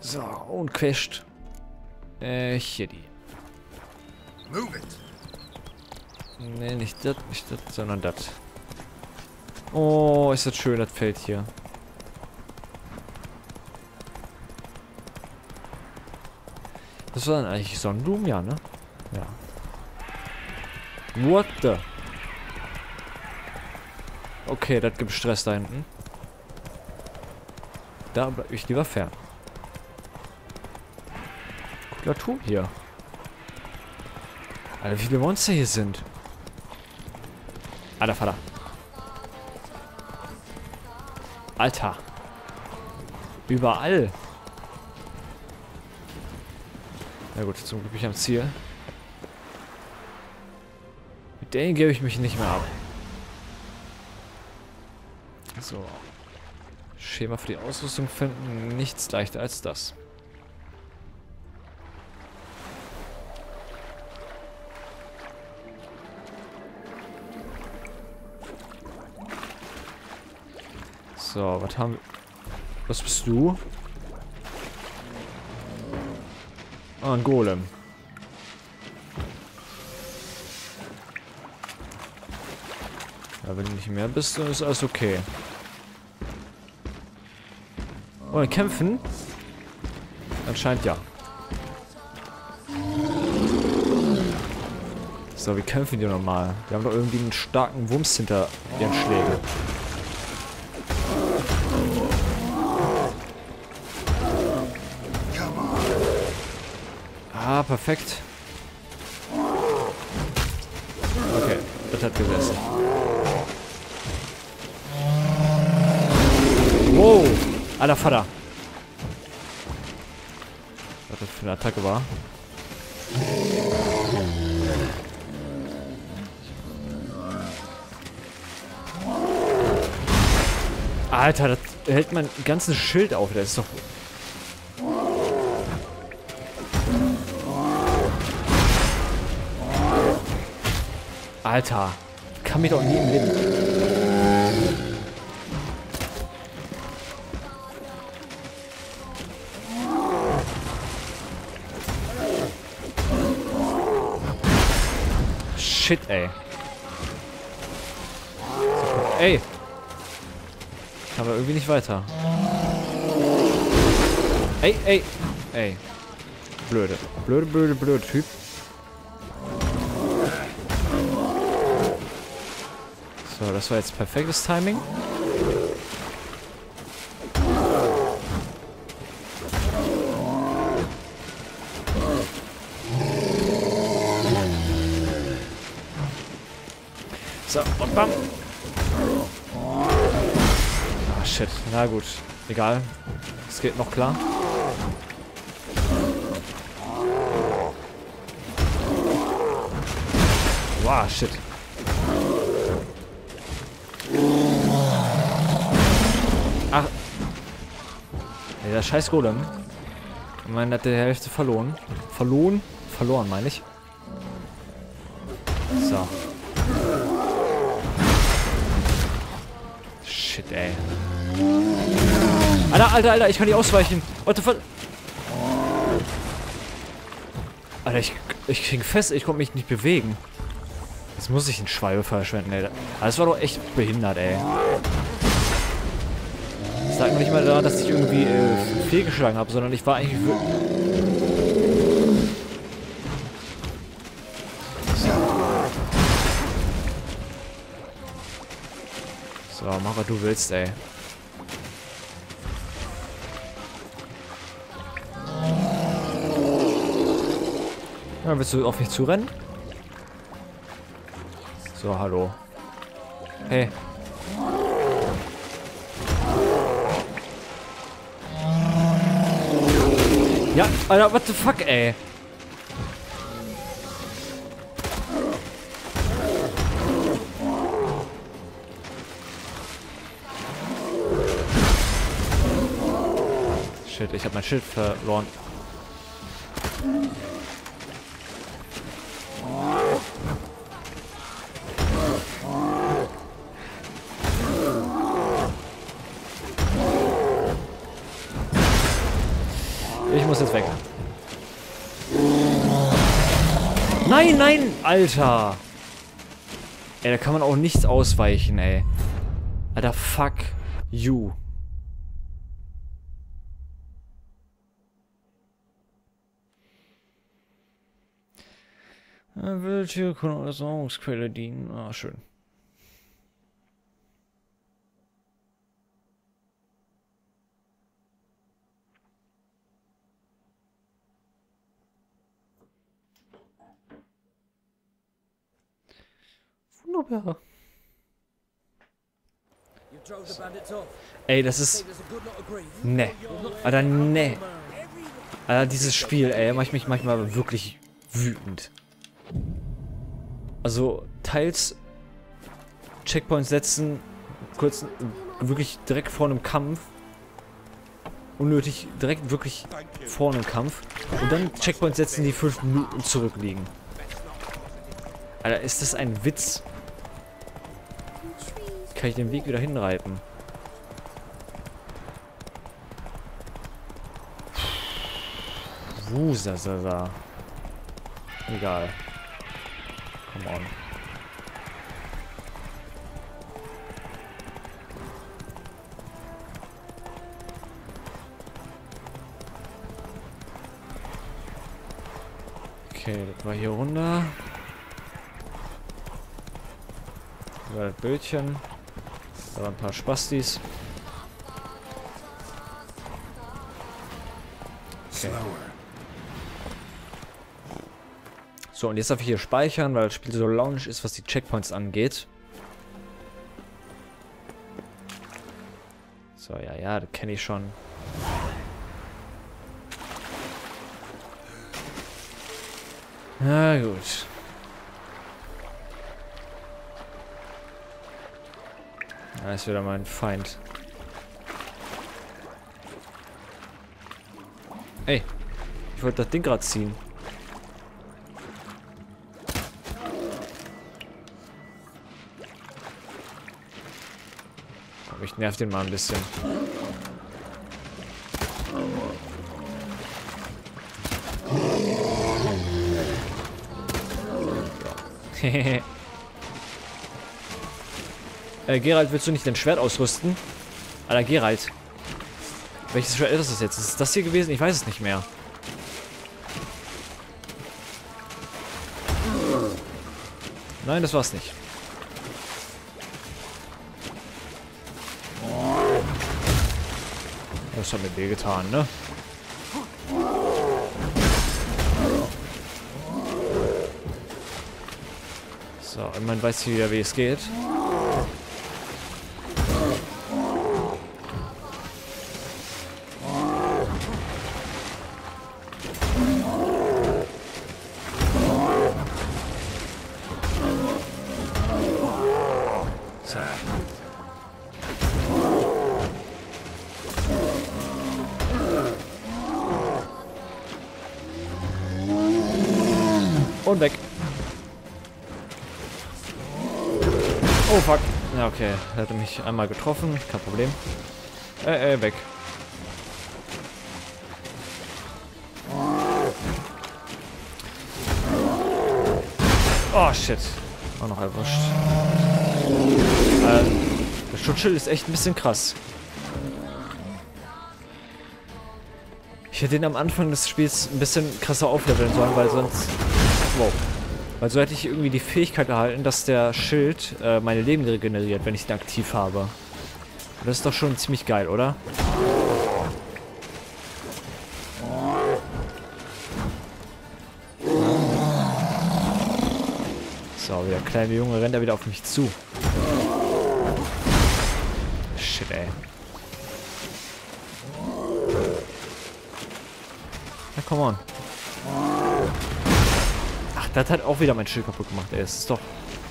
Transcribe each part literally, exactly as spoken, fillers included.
So, und Quest. Äh, hier die. Ne, nicht das, nicht das, sondern das. Oh, ist das schön, das Feld hier. Das war dann eigentlich Sonnenblumen, ja, ne? Ja. What the? Okay, das gibt Stress da hinten. Da bleib ich lieber fern. Cooler Turm hier. Alter, wie viele Monster hier sind. Alter Vater. Alter. Überall. Na gut, zum Glück bin ich am Ziel. Mit denen gebe ich mich nicht mehr ab. So. Schema für die Ausrüstung finden. Nichts leichter als das. So, was haben wir? Was bist du? Ah, ein Golem. Ja, wenn du nicht mehr bist, dann ist alles okay. Wollen wir kämpfen? Anscheinend ja. So, wie kämpfen die nochmal? Die haben doch irgendwie einen starken Wumms hinter ihren Schlägen. Ah, perfekt. Okay, das hat gesessen. Wow! Alter Vater! Was das für eine Attacke war. Alter, das hält mein ganzes Schild auf. Das ist doch... Alter, kann mich doch nie im Leben. Shit, ey. Ey. Aber irgendwie nicht weiter. Ey, ey. Ey. Blöde. Blöde, blöde, blöde Typ. So, das war jetzt perfektes Timing. So, und bam. Ah, shit. Na gut. Egal. Es geht noch klar. Wow, shit. Ach. Ey, der scheiß Golem. Ich meine, hat die Hälfte verloren. Verloren? Verloren, meine ich. So. Shit, ey. Alter, Alter, Alter, ich kann nicht ausweichen. What the fuck? Alter, ich, ich krieg fest, ich konnte mich nicht bewegen. Jetzt muss ich den Schwalbe verschwenden, ey. Das war doch echt behindert, ey. Das lag mir nicht mal daran, dass ich irgendwie äh, fehlgeschlagen habe, sondern ich war eigentlich... So, mach was du willst, ey. Ja, willst du auf mich zurennen? So, hallo. Hey. Ja, Alter, what the fuck, ey? Shit, ich hab mein Schild verloren. Ich muss jetzt weg. Nein, nein, Alter. Ey, da kann man auch nichts ausweichen, ey. Alter, fuck you. Welche Nahrungsquelle dienen? Ah, schön. Wunderbar. Ey, das ist... Ne. Alter, ne. Alter, dieses Spiel, ey, macht mich manchmal wirklich wütend. Also, teils Checkpoints setzen, kurz wirklich direkt vor einem Kampf. Unnötig, direkt wirklich vor einem Kampf. Und dann Checkpoints setzen, die fünf Minuten zurückliegen. Alter, ist das ein Witz? Kann ich den Weg wieder hinreiten? Wusasasa. Egal. Come on. Okay, das war hier runter. Über das Bildchen. Da waren ein paar Spastis. Okay. So, und jetzt darf ich hier speichern, weil das Spiel so launisch ist, was die Checkpoints angeht. So, ja, ja, das kenne ich schon. Na gut. Da ist wieder mein Feind. Ey, ich wollte das Ding gerade ziehen. Aber ich nerv den mal ein bisschen. Hehehe. Äh, Geralt, willst du nicht dein Schwert ausrüsten? Alter, Geralt. Welches Schwert ist das jetzt? Ist das hier gewesen? Ich weiß es nicht mehr. Nein, das war's nicht. Das hat mir wehgetan, ne? So, und man weiß hier wieder, wie es geht. Und weg. Oh, fuck. Ja, okay. Er hatte mich einmal getroffen. Kein Problem. Äh, äh, weg. Oh, shit. Auch noch erwischt. Äh, das Schutzschild ist echt ein bisschen krass. Ich hätte ihn am Anfang des Spiels ein bisschen krasser aufleveln sollen, weil sonst... Wow. Weil so hätte ich irgendwie die Fähigkeit erhalten, dass der Schild äh, meine Leben regeneriert, wenn ich den aktiv habe. Und das ist doch schon ziemlich geil, oder? So, der kleine Junge rennt da wieder auf mich zu. Shit, ey. Na, come on. Ach, das hat auch wieder mein Schild kaputt gemacht, ey. Das ist doch...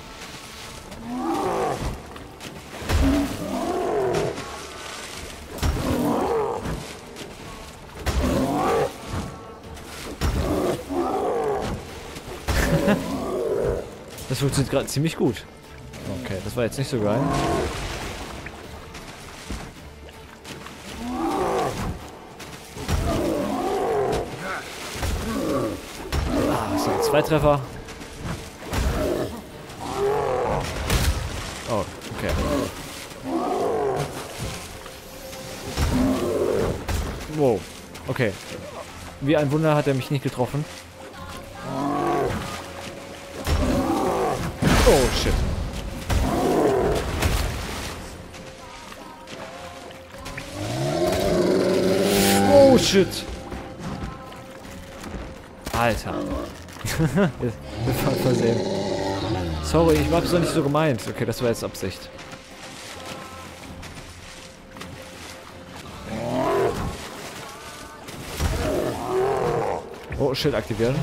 Das funktioniert gerade ziemlich gut. Okay, das war jetzt nicht so geil. So, zwei Treffer. Oh, okay. Wow. Okay. Wie ein Wunder hat er mich nicht getroffen. Oh, shit. Oh, shit. Alter. Das war versehen. Sorry, ich hab's doch nicht so gemeint. Okay, das war jetzt Absicht. Oh, Schild aktivieren.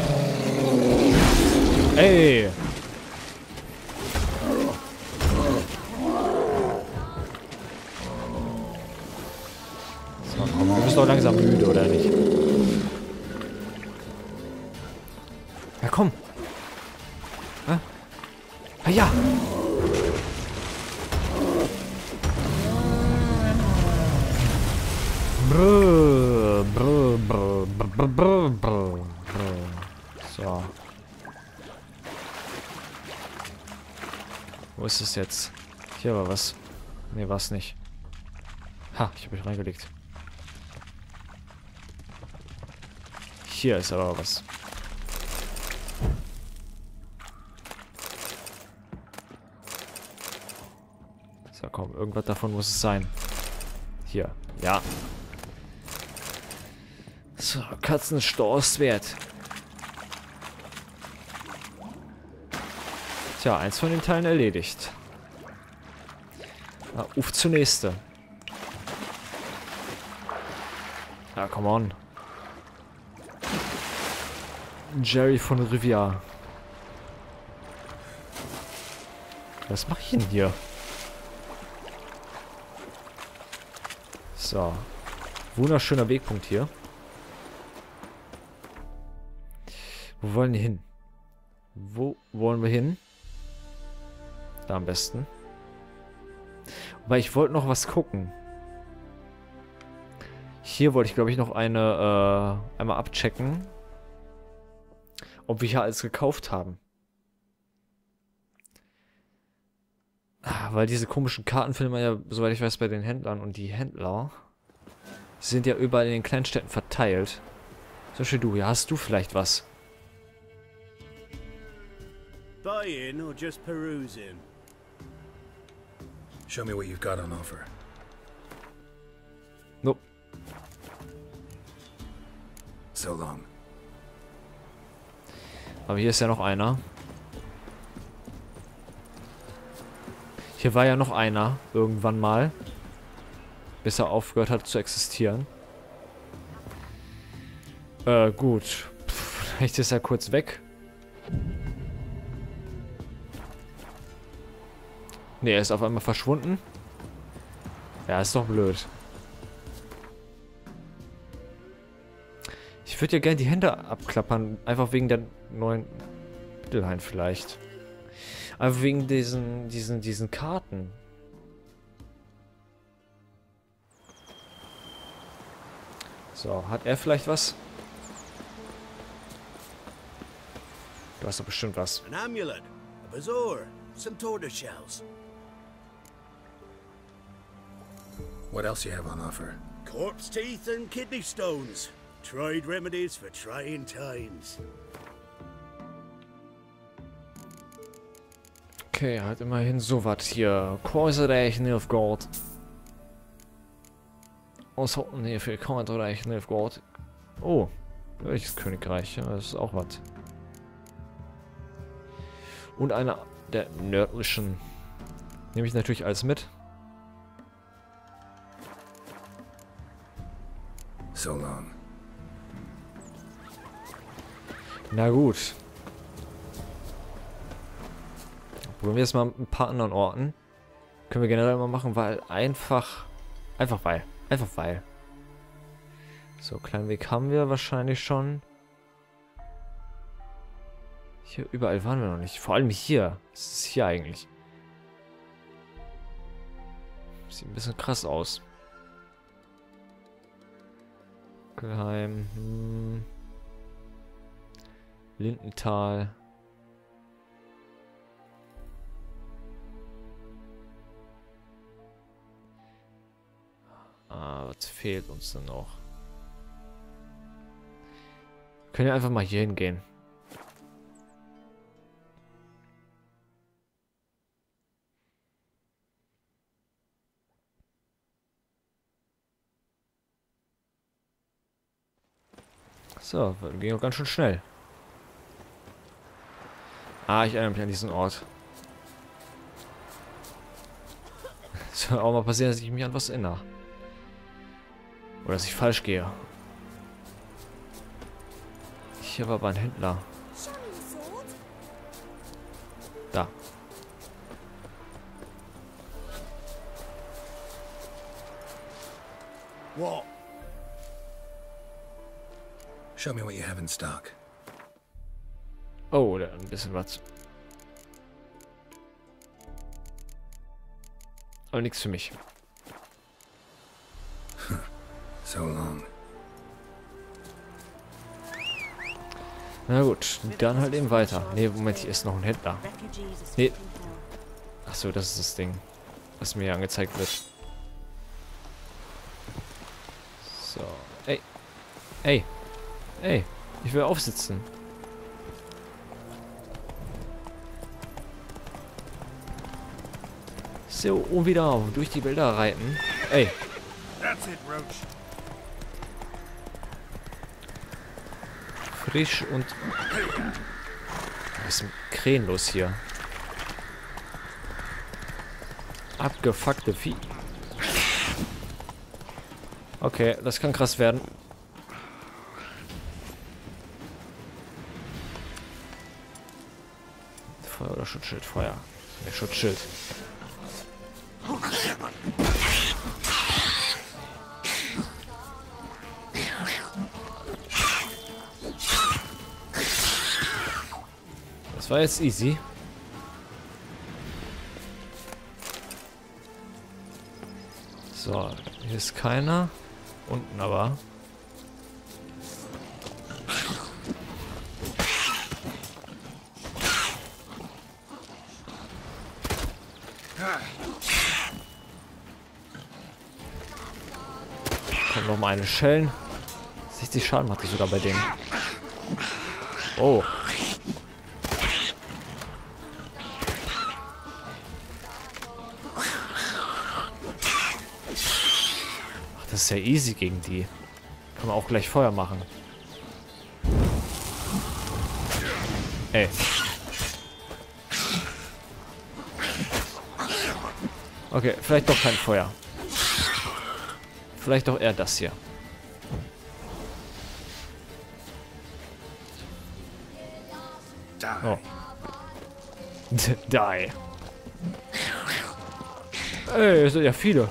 Ey! So, komm, du bist doch langsam müde, oder nicht? Ja, komm! Ah, ah ja! Brr, brr, brr, brr, brr, brr, brr. So. Wo ist es jetzt? Hier war was. Ne, war es nicht. Ha, ich habe mich reingelegt. Hier ist aber was. So, komm, irgendwas davon muss es sein. Hier, ja. So, Katzenstorstwert. Tja, eins von den Teilen erledigt. Na, uff zur nächste. Ja, come on. Jerry von Rivia. Was mache ich denn hier? So. Wunderschöner Wegpunkt hier. Wo wollen wir hin? Wo wollen wir hin? Da am besten. Aber ich wollte noch was gucken. Hier wollte ich, glaube ich, noch eine, äh, einmal abchecken. Ob wir hier alles gekauft haben. Weil diese komischen Karten findet man ja, soweit ich weiß, bei den Händlern. Und die Händler sind ja überall in den Kleinstädten verteilt. Zum Beispiel du, ja, hast du vielleicht was? Buy in or just peruse in? Show me what you've got on offer. Nope. So long. Aber hier ist ja noch einer. Hier war ja noch einer, irgendwann mal. Bis er aufgehört hat zu existieren. Äh, gut. Pff, vielleicht ist er kurz weg. Ne, er ist auf einmal verschwunden. Ja, ist doch blöd. Ich würde ja gerne die Hände abklappern. Einfach wegen der neuen Mittelhain vielleicht. Einfach wegen diesen, diesen, diesen Karten. So, hat er vielleicht was? Du hast doch bestimmt was. An amulet, a bazaar, some tortoise shells. What else you have on offer? Corpse teeth and kidney stones. Tried remedies for trying times. Okay, halt immerhin so was hier. Kaiserreich Nilfgaard. Was hat denn hier für Kaiserreich Nilfgaard? Oh, welches Königreich? Ja, das ist auch was. Und einer der nördlichen. Nehme ich natürlich alles mit. So long. Na gut. Probieren wir jetzt mal mit ein paar anderen Orten. Können wir generell mal machen, weil einfach... Einfach weil. Einfach weil. So, kleinen Weg haben wir wahrscheinlich schon. Hier überall waren wir noch nicht. Vor allem hier. Was ist hier eigentlich? Sieht ein bisschen krass aus. Geheim. Hm. Lindenthal. Ah, was fehlt uns denn noch? Wir können ja einfach mal hier hingehen. So, ging auch ganz schön schnell. Ah, ich erinnere mich an diesen Ort. Es soll auch mal passieren, dass ich mich an was erinnere. Oder dass ich falsch gehe. Hier war aber ein Händler. Da. What? Show me what you have in stock. Oh, da ein bisschen was. Aber nichts für mich. So long. Na gut, dann halt eben weiter. Ne, Moment, hier ist noch ein Händler. Nee. Achso, das ist das Ding, was mir angezeigt wird. So. Ey. Ey. Ey. Ich will aufsitzen. So, und wieder durch die Wälder reiten. Ey. That's it, Roach. Frisch und... Was ist mit Krähen los hier? Abgefuckte Vieh. Okay, das kann krass werden. Feuer oder Schutzschild? Feuer. Ne, Schutzschild. Das war jetzt easy. So, hier ist keiner. Unten aber. Kommt noch mal eine Schellen. sechzig Schaden macht die sogar bei denen. Oh. Das ist ja easy gegen die. Kann man auch gleich Feuer machen. Ey. Okay, vielleicht doch kein Feuer. Vielleicht doch eher das hier. Oh. Die. Ey, es sind ja viele.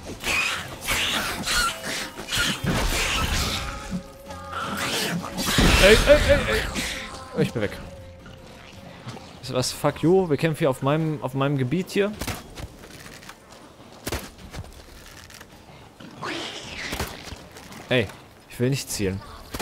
Ey, ey, ey, ey. Ich bin weg. Ist was? Fuck you. Wir kämpfen hier auf meinem, auf meinem Gebiet hier. Ey, ich will nicht zielen.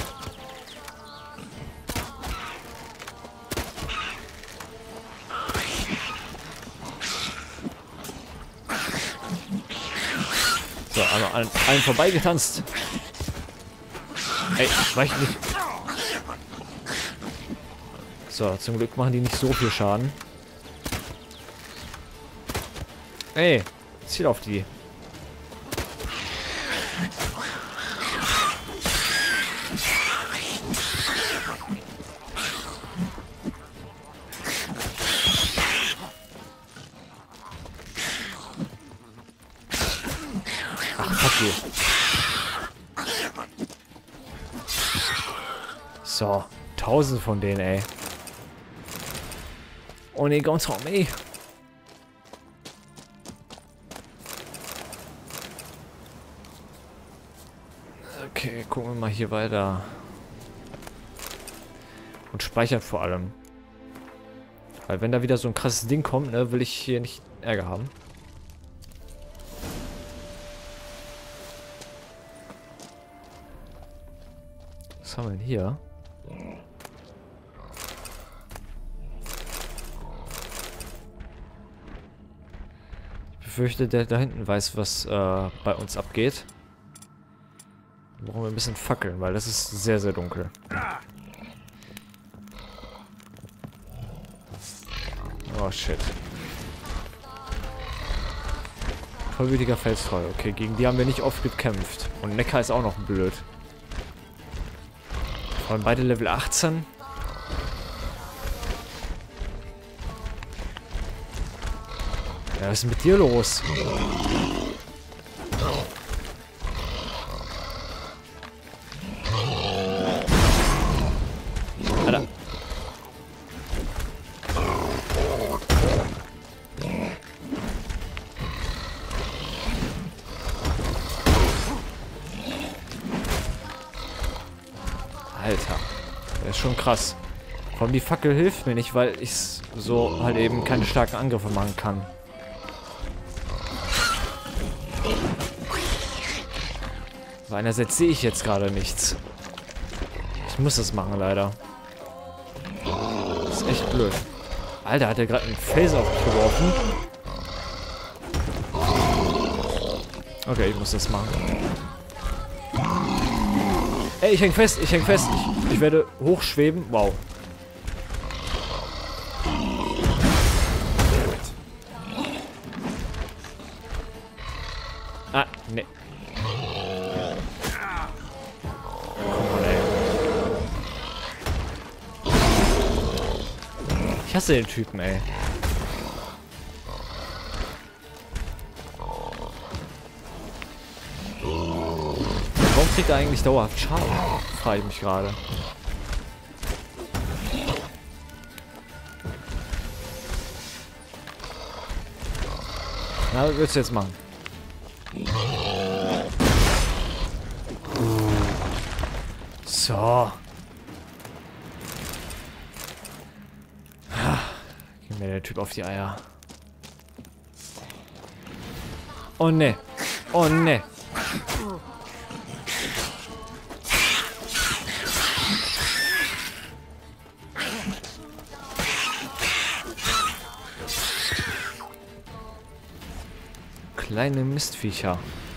So, einmal an allen vorbeigetanzt. Ey, weich nicht. So, zum Glück machen die nicht so viel Schaden. Ey, ziel auf die. Ach, fuck you. So, tausend von denen, ey. On est contre me. Okay, gucken wir mal hier weiter. Und speichern vor allem. Weil wenn da wieder so ein krasses Ding kommt, ne, will ich hier nicht Ärger haben. Was haben wir denn hier? befürchte, der da hinten weiß, was äh, bei uns abgeht. Wir brauchen wir ein bisschen Fackeln, weil das ist sehr, sehr dunkel. Oh, shit. Vollwütiger Felsfall. Okay, gegen die haben wir nicht oft gekämpft. Und Neckar ist auch noch blöd. Vor allem beide Level achtzehn. Ja, was ist denn mit dir los? Alter. Alter. Das ist schon krass. Vor allem die Fackel hilft mir nicht, weil ich so halt eben keine starken Angriffe machen kann. Aber einerseits sehe ich jetzt gerade nichts. Ich muss das machen, leider. Das ist echt blöd. Alter, hat er gerade einen Phaser auf mich geworfen? Okay, ich muss das machen. Ey, ich häng fest, ich häng fest. Ich, ich werde hochschweben. Wow. Ah, ne. Ich hasse den Typen, ey. Warum kriegt er eigentlich dauerhaft Schaden? Frage ich mich gerade. Na, was willst du jetzt machen? So. Gib mir der Typ auf die Eier. Oh ne. Oh ne. Kleine Mistviecher.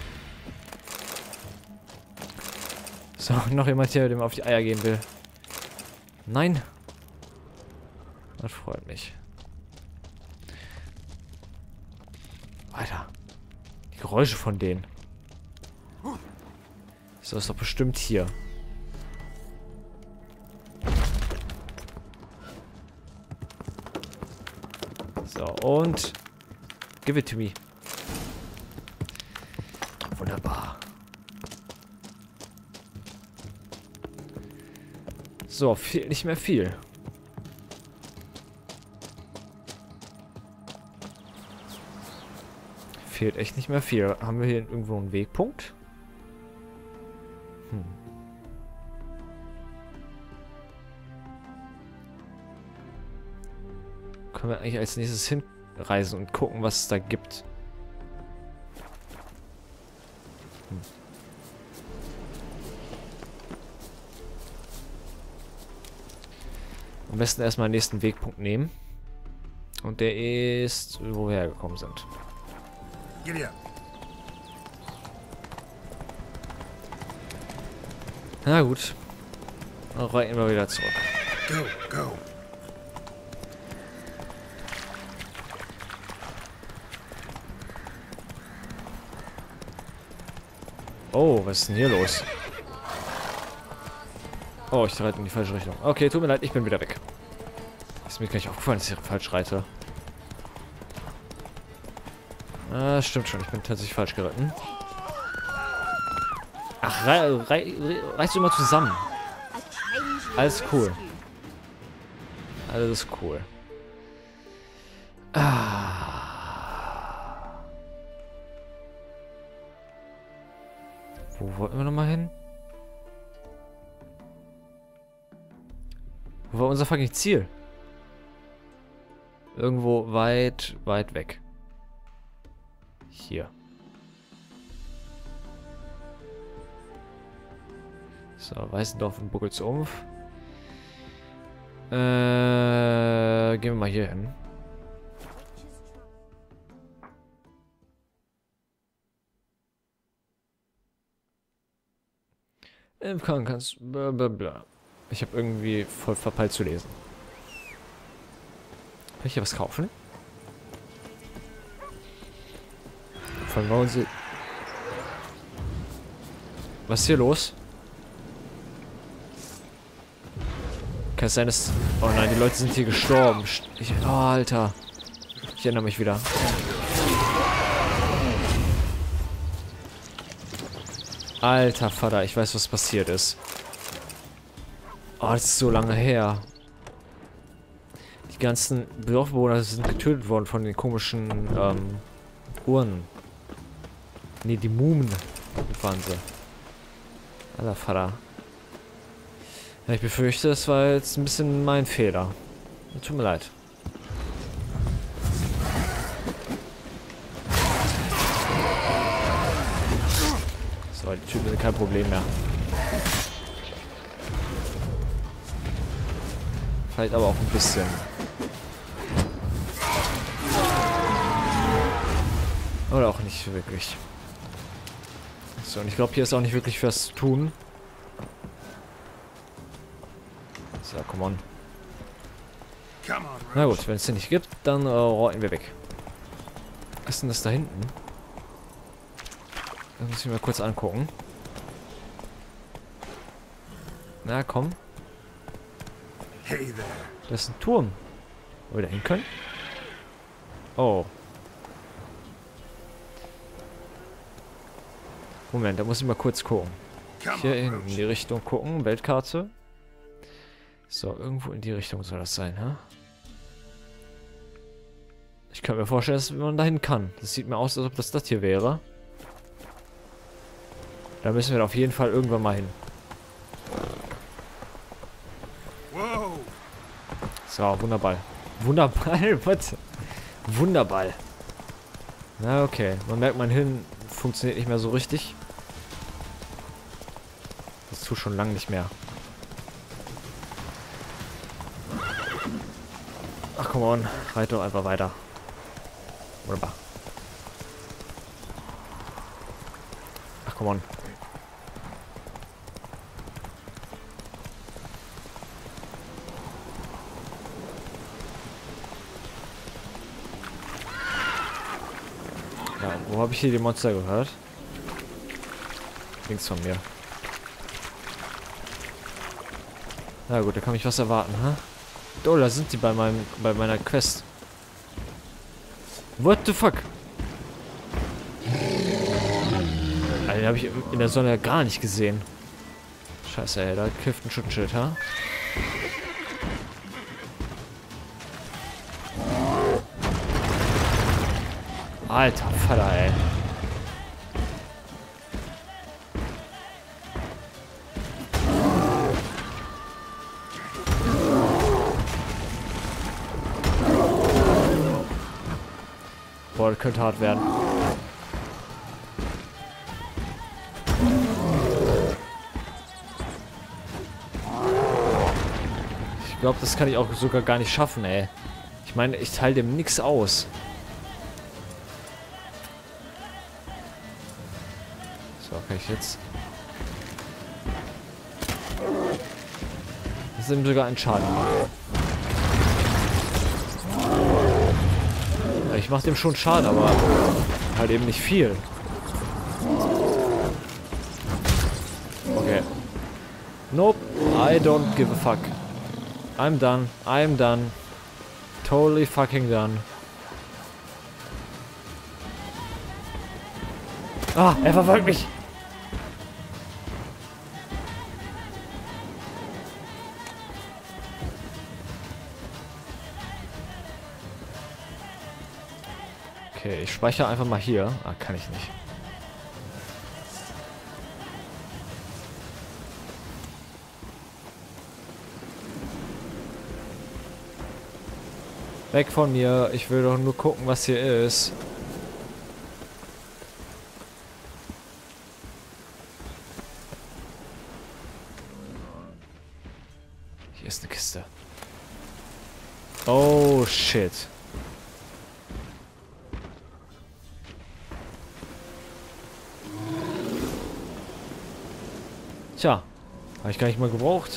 So, noch jemand hier, dem auf die Eier gehen will. Nein. Das freut mich. Weiter. Die Geräusche von denen. So, ist doch bestimmt hier. So, und give it to me. Wunderbar. So, fehlt nicht mehr viel. Fehlt echt nicht mehr viel. Haben wir hier irgendwo einen Wegpunkt? Hm. Können wir eigentlich als nächstes hinreisen und gucken, was es da gibt. Hm. Am besten erstmal den nächsten Wegpunkt nehmen. Und der ist, wo wir hergekommen sind. Na gut. Dann reiten wir wieder zurück. Go, go. Oh, was ist denn hier los? Oh, ich reite in die falsche Richtung. Okay, tut mir leid, ich bin wieder weg. Ist mir gleich aufgefallen, dass ich falsch reite. Ah, stimmt schon, ich bin tatsächlich falsch geritten. Ach, rei rei reißt du immer zusammen. Alles cool. Alles cool. Ah. Wo wollten wir nochmal hin? Wo war unser fucking Ziel? Irgendwo weit, weit weg. Hier. So, Weißendorf und Buckelsumpf. Äh, gehen wir mal hier hin. Im Krankenhaus. Blablabla. Ich habe irgendwie voll verpeilt zu lesen. Kann ich hier was kaufen? Von warum sie... Was ist hier los? Kann es sein, dass... Oh nein, die Leute sind hier gestorben. Ich... Oh, Alter. Ich erinnere mich wieder. Alter Vater, ich weiß, was passiert ist. Oh, das ist so lange her. Die ganzen Dorfbewohner sind getötet worden von den komischen ähm, Uhren. Ne, die Mumen waren sie. Alter Vater. Ja, ich befürchte, das war jetzt ein bisschen mein Fehler. Tut mir leid. So, die Typen sind kein Problem mehr. Vielleicht aber auch ein bisschen. Oder auch nicht wirklich. So, und ich glaube, hier ist auch nicht wirklich was zu tun. So, come on. Na gut, wenn es hier nicht gibt, dann äh, rotten wir weg. Was ist denn das da hinten? Das muss ich mir mal kurz angucken. Na, komm. Hey there. Das ist ein Turm. Wo wir da hin können? Oh. Moment, da muss ich mal kurz gucken. Hier in die Richtung gucken. Weltkarte. So, irgendwo in die Richtung soll das sein, ha? Ich kann mir vorstellen, dass man dahin kann. Das sieht mir aus, als ob das das hier wäre. Da müssen wir auf jeden Fall irgendwann mal hin. So, Wunderball. Wunderball? Was? Wunderball. Na, okay. Man merkt, mein Hirn funktioniert nicht mehr so richtig. Das tut schon lange nicht mehr. Ach, come on. Reit doch einfach weiter. Wunderbar. Ach, come on. Ja, wo habe ich hier die Monster gehört? Links von mir. Na gut, da kann ich was erwarten, ha? Oh, da sind die bei meinem, bei meiner Quest. What the fuck? Alter, den habe ich in der Sonne gar nicht gesehen. Scheiße, ey, da kifft ein Schutzschild, ha? Alter Vater, ey. Boah, das könnte hart werden. Ich glaube, das kann ich auch sogar gar nicht schaffen, ey. Ich meine, ich teile dem nichts aus. So, kann ich jetzt... Das ist ihm sogar ein Schaden gemacht. Ich mache dem schon Schaden, aber halt eben nicht viel. Okay. Nope, I don't give a fuck. I'm done, I'm done. Totally fucking done. Ah, er verfolgt mich. Okay, ich speichere einfach mal hier. Ah, kann ich nicht. Weg von mir. Ich will doch nur gucken, was hier ist. Hier ist eine Kiste. Oh, shit. Tja, Habe ich gar nicht mal gebraucht.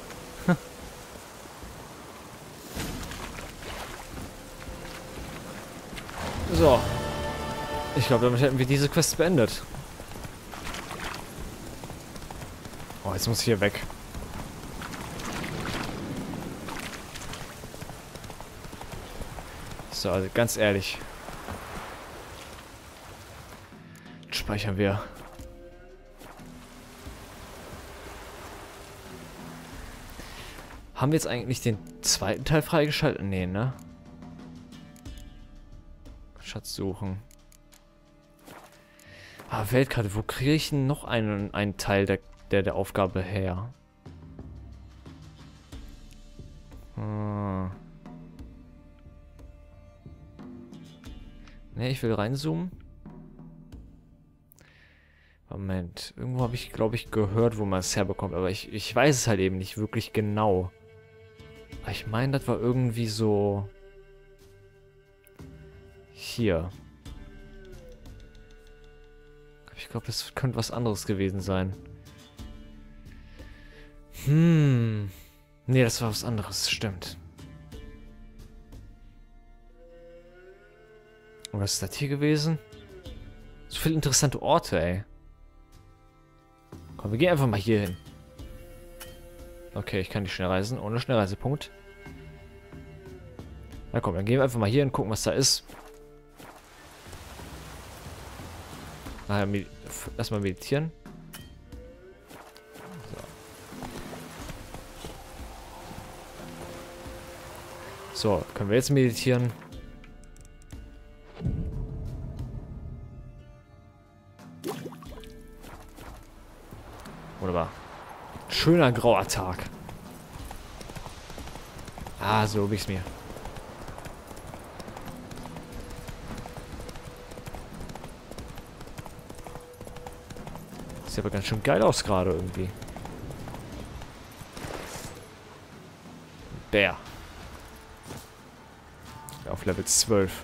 So. Ich glaube, damit hätten wir diese Quest beendet. Oh, jetzt muss ich hier weg. So, also ganz ehrlich. Speichern wir. Haben wir jetzt eigentlich den zweiten Teil freigeschaltet? Nee, ne? Schatz suchen. Ah, Weltkarte. Wo kriege ich denn noch einen, einen Teil der, der, der Aufgabe her? Hm. Ne, ich will reinzoomen. Moment. Irgendwo habe ich, glaube ich, gehört, wo man es herbekommt. Aber ich, ich weiß es halt eben nicht wirklich genau. Aber ich meine, das war irgendwie so... Hier. Ich glaube, das könnte was anderes gewesen sein. Hm. Nee, das war was anderes. Stimmt. Und was ist das hier gewesen? So viele interessante Orte, ey. Komm, wir gehen einfach mal hier hin. Okay, ich kann nicht schnell reisen. Ohne Schnellreisepunkt. Na komm, dann gehen wir einfach mal hier hin, gucken, was da ist. Nachher med erstmal meditieren. So. So, können wir jetzt meditieren? Wunderbar. Schöner grauer Tag. Ah, so wie ich's mir. Sieht aber ganz schön geil aus gerade irgendwie. Bär. Auf Level zwölf.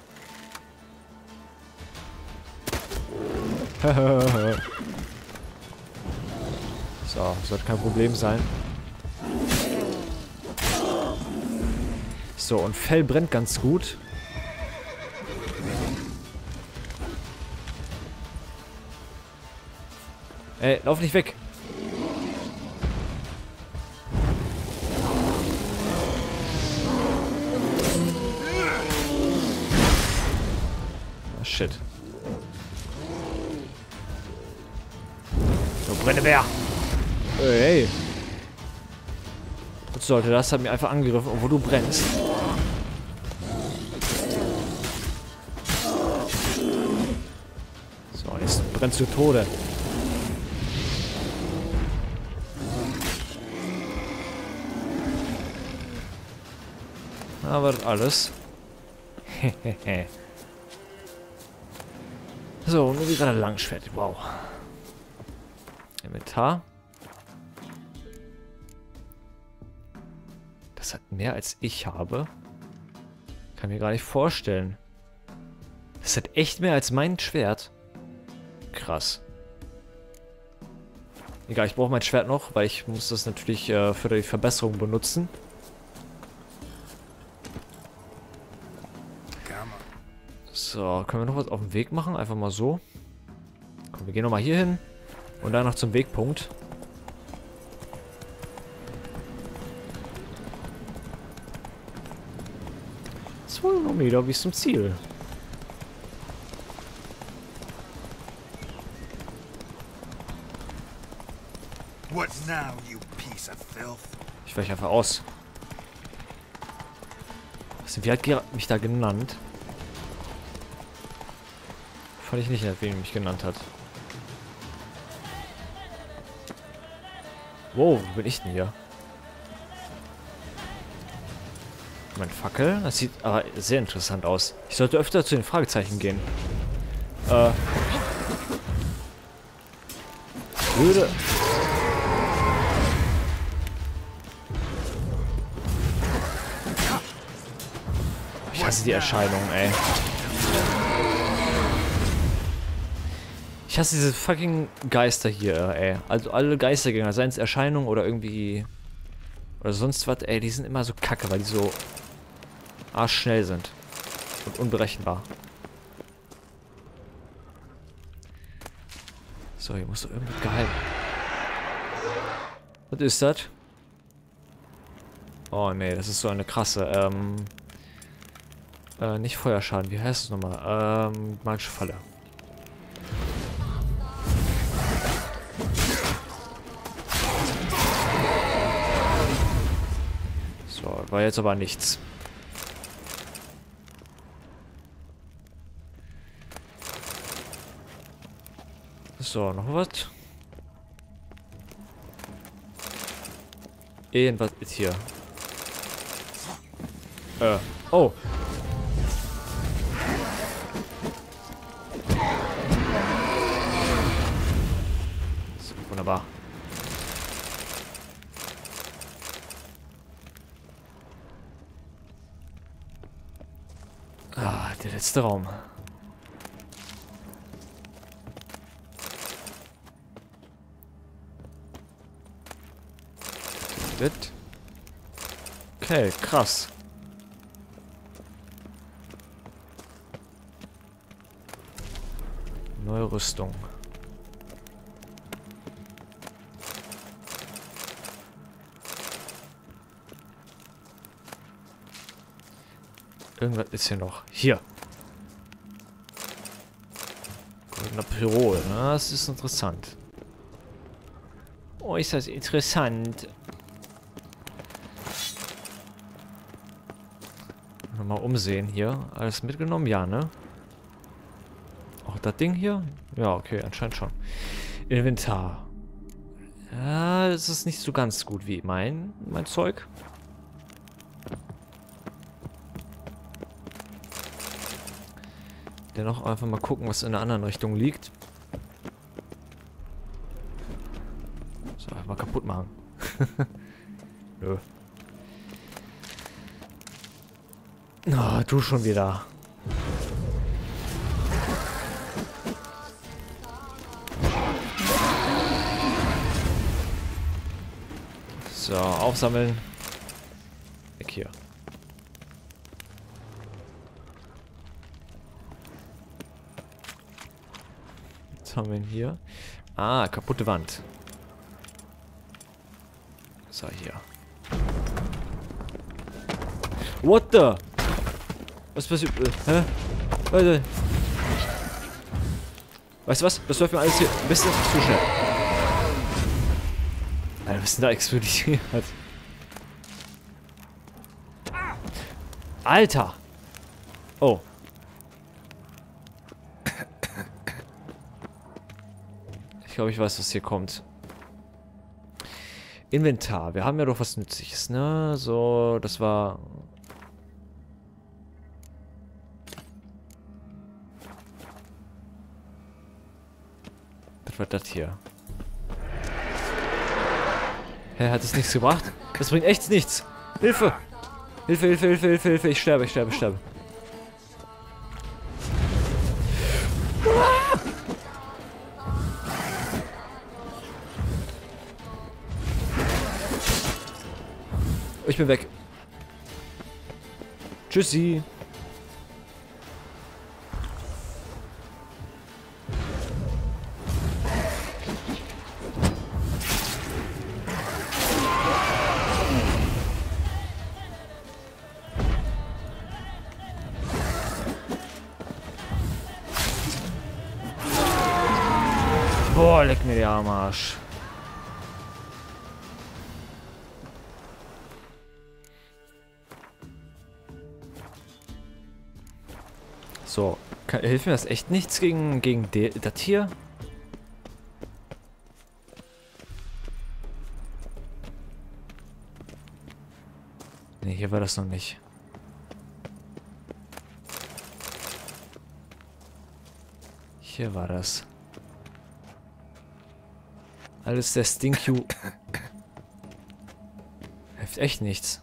So, sollte kein Problem sein. So, und Fell brennt ganz gut. Ey, lauf nicht weg. Ah, shit. So, Brennebär. Hey. Was sollte das? Hat mir einfach angegriffen, obwohl du brennst. So, jetzt brennst du Tode. Aber das alles. So, nur wie gerade Langschwert. Wow. Inventar. Das hat mehr als ich habe. Kann mir gar nicht vorstellen. Das hat echt mehr als mein Schwert. Krass. Egal, ich brauche mein Schwert noch, weil ich muss das natürlich äh, für die Verbesserung benutzen. So, können wir noch was auf dem Weg machen? Einfach mal so. Komm, wir gehen nochmal hier hin. Und dann noch zum Wegpunkt. zweihundert Meter bis zum Ziel. What now, you piece of filth? Ich weiche einfach aus. Was, wie hat Gerard mich da genannt? Fand ich nicht nett, wie er mich genannt hat. Wow, wo bin ich denn hier? Mein Fackel? Das sieht aber sehr interessant aus. Ich sollte öfter zu den Fragezeichen gehen. Äh. Würde. Ich hasse die Erscheinung, ey. Ich hasse diese fucking Geister hier, ey. Also alle Geistergänger, seien es Erscheinungen oder irgendwie... Oder sonst was, ey, die sind immer so kacke, weil die so arschschnell sind. Und unberechenbar. So, hier muss doch irgendwie geheim. Was ist das? Oh nee, das ist so eine krasse, ähm... Äh, nicht Feuerschaden, wie heißt es nochmal? Ähm, magische Falle. So, war jetzt aber nichts. So, noch was? Irgendwas ist hier. Äh, oh. So, wunderbar. Ah, der letzte Raum. Okay, krass. Neue Rüstung. Irgendwas ist hier noch. Hier. Goldener Pyrol. Na, das ist interessant. Oh, ist das interessant. Mal umsehen hier. Alles mitgenommen? Ja, ne? Auch das Ding hier? Ja, okay, anscheinend schon. Inventar. Ja, das ist nicht so ganz gut wie mein, mein Zeug. Dennoch einfach mal gucken, was in der anderen Richtung liegt. So, mal kaputt machen. Nö. Oh, du schon wieder. So, aufsammeln. Weg hier. Was haben wir denn hier? Ah, kaputte Wand. So, hier. What the? Was passiert? Hä? Warte. Weißt du was? Das läuft mir alles hier ein bisschen zu schnell. Alter, was ist denn da explodiert? Alter! Oh. Ich glaube, ich weiß, was hier kommt. Inventar. Wir haben ja doch was Nützliches, ne? So, das war... Was war das hier? Hä, hat es nichts gebracht? Das bringt echt nichts. Hilfe! Hilfe, Hilfe, Hilfe, Hilfe, Hilfe. Ich sterbe, ich sterbe, ich sterbe. Ich bin weg. Tschüssi. Boah, leck mir der am Arsch. So, kann, hilft mir das echt nichts gegen, gegen das hier? Ne, hier war das noch nicht. Hier war das. Alles der Stinkyu. Hilft echt nichts.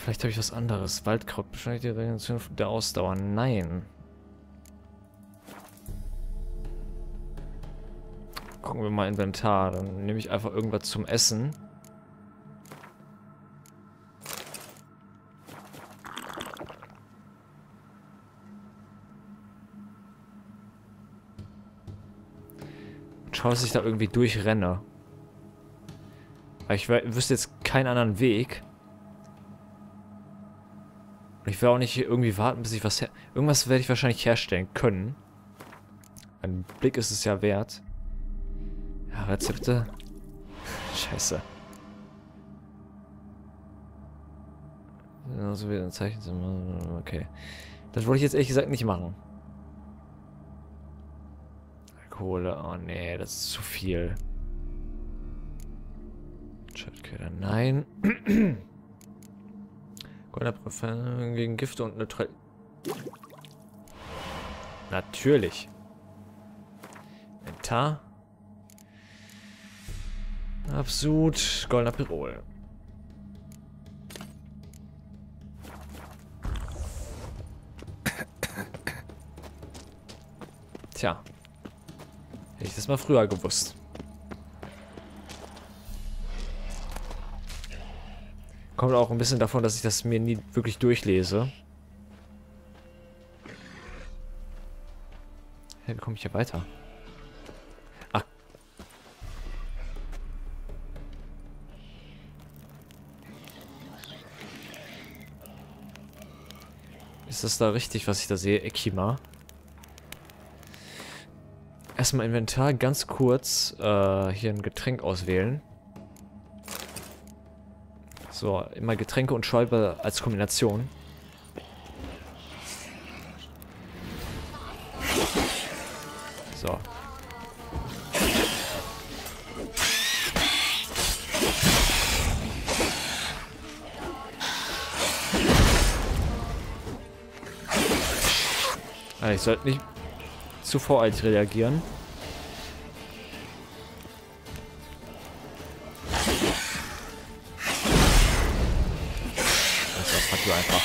Vielleicht habe ich was anderes. Waldkraut beschleunigt die Regeneration der Ausdauer. Nein. Gucken wir mal Inventar. Dann nehme ich einfach irgendwas zum Essen. Schau, dass ich da irgendwie durchrenne. Aber ich wüsste jetzt keinen anderen Weg. Und ich werde auch nicht irgendwie warten, bis ich was her... Irgendwas werde ich wahrscheinlich herstellen können. Ein Blick ist es ja wert. Ja, Rezepte. Scheiße. Ja, so wie ein Zeichen. Okay. Das wollte ich jetzt ehrlich gesagt nicht machen. Kohle. Oh nee, das ist zu viel. Schaltköder. Nein. Goldener gegen Gifte und Neutral. Natürlich. Inventar. Absud. Goldener Pirol. Tja. Hätte ich das mal früher gewusst. Kommt auch ein bisschen davon, dass ich das mir nie wirklich durchlese. Hey, wie komme ich hier weiter? Ach. Ist das da richtig, was ich da sehe? Ekima. Erstmal Inventar, ganz kurz äh, hier ein Getränk auswählen. So, immer Getränke und Schäuble als Kombination. So. Also ich sollte nicht zu voreilig reagieren. Einfach.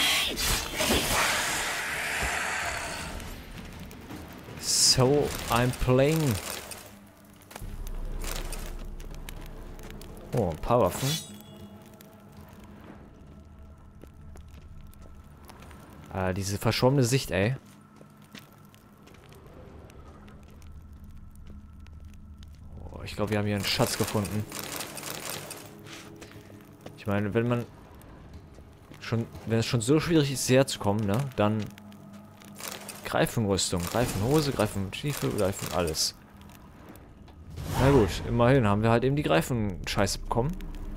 So, I'm playing. Oh, ein paar Waffen. Ah, diese verschwommene Sicht, ey. Oh, ich glaube, wir haben hier einen Schatz gefunden. Ich meine, wenn man Schon, wenn es schon so schwierig ist, herzukommen, ne, dann Greifenrüstung, Greifenhose, Greifenstiefel, Greifen alles. Na gut, immerhin haben wir halt eben die Greifenscheiße bekommen.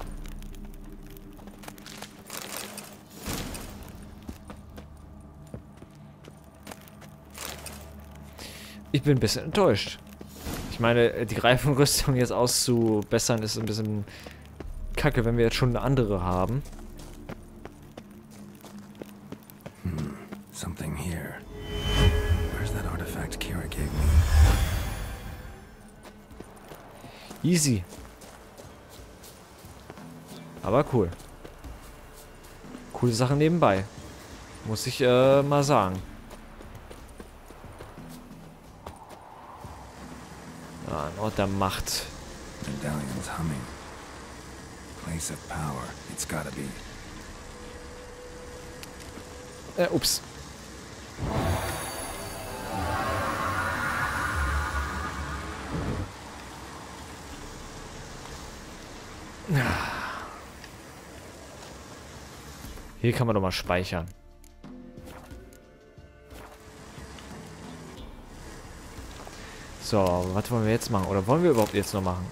Ich bin ein bisschen enttäuscht. Ich meine, die Greifenrüstung jetzt auszubessern ist ein bisschen kacke, wenn wir jetzt schon eine andere haben. Something here. Where's that artifact Kira gave me? Easy. Aber cool. Coole Sachen nebenbei. Muss ich äh, mal sagen. Ah, ein Ort der Macht. Medallion's humming. Place of power. It's gotta be. Äh, ups. Hier kann man doch mal speichern. So, was wollen wir jetzt machen? Oder wollen wir überhaupt jetzt noch machen?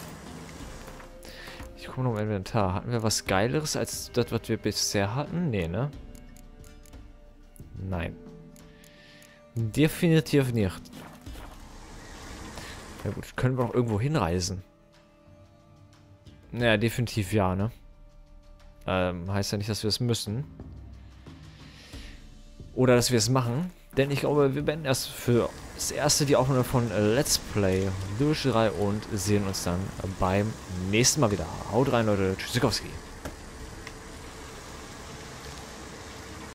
Ich gucke noch im Inventar. Hatten wir was Geileres als das, was wir bisher hatten? Nee, ne? Nein. Definitiv nicht. Ja gut, können wir noch irgendwo hinreisen? Naja, definitiv ja, ne? Ähm, heißt ja nicht, dass wir es müssen. Oder dass wir es machen. Denn ich glaube, wir beenden erst für das erste die Aufnahme von Let's Play Division drei und sehen uns dann beim nächsten Mal wieder. Haut rein, Leute. Tschüssikowski.